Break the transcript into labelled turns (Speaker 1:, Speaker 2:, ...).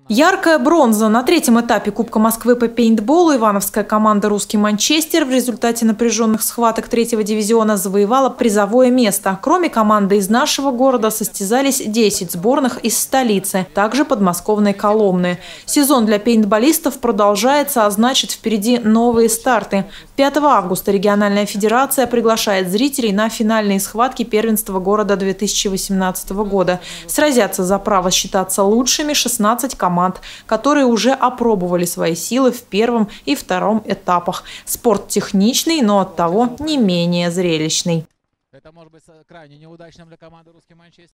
Speaker 1: Яркая бронза. На третьем этапе Кубка Москвы по пейнтболу ивановская команда «Русский Манчестер» в результате напряженных схваток третьего дивизиона завоевала призовое место. Кроме команды из нашего города состязались 10 сборных из столицы, также подмосковной Коломны. Сезон для пейнтболистов продолжается, а значит, впереди новые старты. 5 августа региональная федерация приглашает зрителей на финальные схватки первенства города 2018 года. Сразятся за право считаться лучшими 16 команд, которые уже опробовали свои силы в первом и втором этапах. Спорт техничный, но оттого не менее зрелищный.
Speaker 2: Это может быть крайне неудачным для команды «Русский Манчестер».